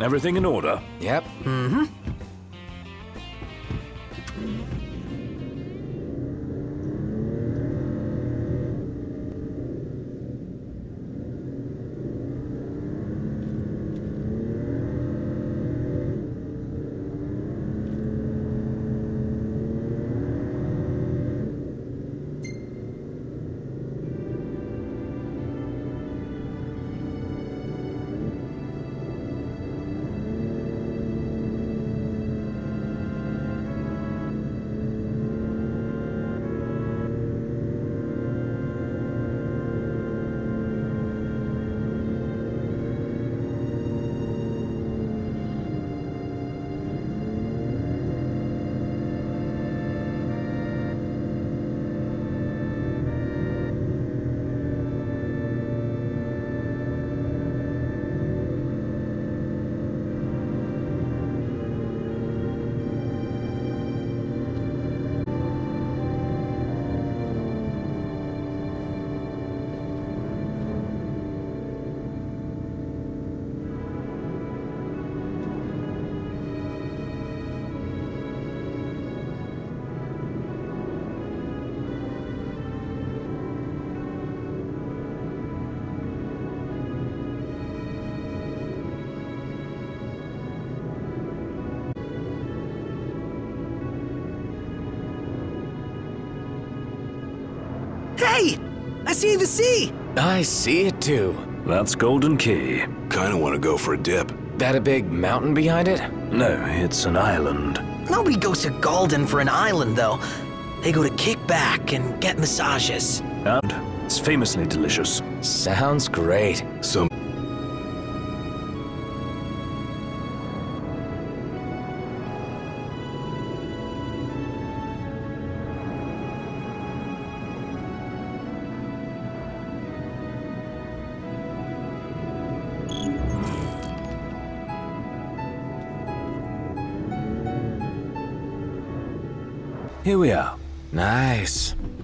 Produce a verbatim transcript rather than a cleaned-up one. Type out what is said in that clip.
Everything in order? Yep. Mm-hmm. Hey! I see the sea! I see it too. That's Golden Key. Kinda wanna go for a dip. That a big mountain behind it? No, it's an island. Nobody goes to Golden for an island, though. They go to kick back and get massages. And it's famously delicious. Sounds great. Some Here we are. Nice.